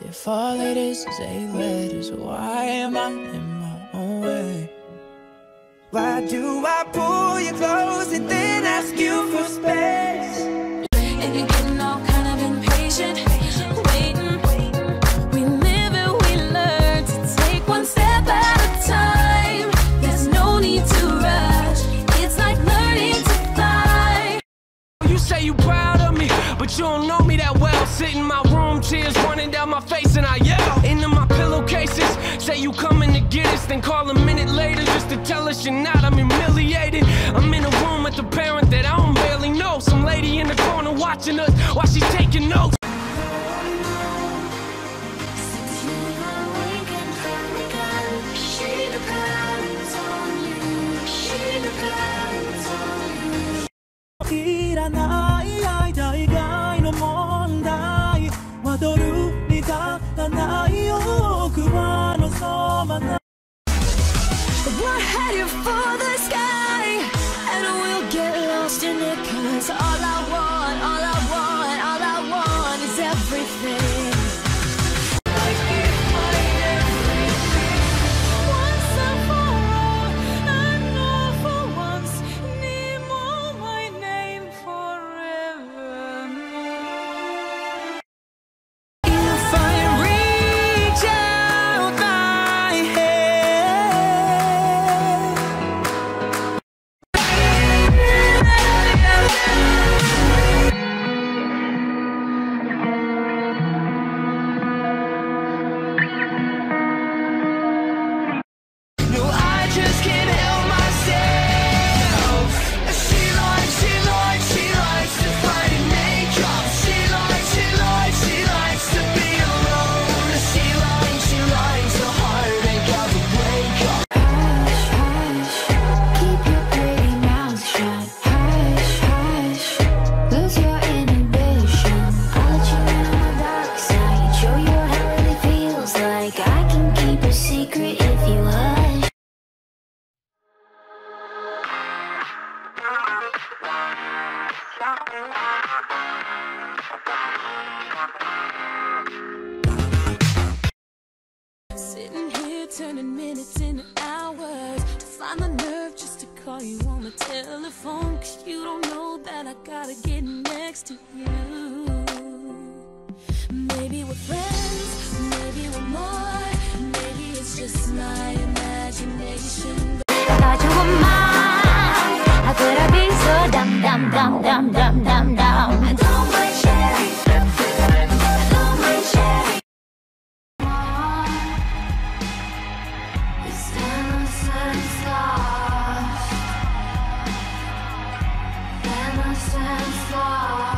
If all it is 8 letters, why am I in my own way? Why do I pull you close and then ask you for space? And you're getting all kind of impatient, waiting. We live and we learn to take one step at a time. There's no need to rush. It's like learning to fly. You say you proud of me, but you don't know me that well. Sit in my room, tears running down my face, and I yell into my pillowcases. Say you coming to get us, then call a minute later just to tell us you're not. I'm humiliated. I'm in a room with a parent that I don't barely know. Some lady in the corner watching us while she's taking notes. We're headed for the sky, and we'll get lost in it, 'cause all I want, all I want, all I want is everything. Once and for all, I know for once, need more my name forevermore. If I reach out my hand, no, I just can't help myself. She likes to fight in makeup. She likes to be alone. She likes the heartache of a breakup. Hush, hush, keep your pretty mouth shut. Hush, hush, lose your inhibition. I'll let you in on my dark side, show you how it really feels like. I can keep a secret if you hush. Sitting here turning minutes into hours to find the nerve just to call you on the telephone, 'cause you don't know that I gotta get next to you. Maybe we're friends, maybe we're more, maybe it's just my imagination. Thought you were mine. How could I be so dumb, dumb, dumb, dumb, dumb, dumb, dumb? I don't mind sharing. I don't mind sharing. This innocence lost. Innocence lost.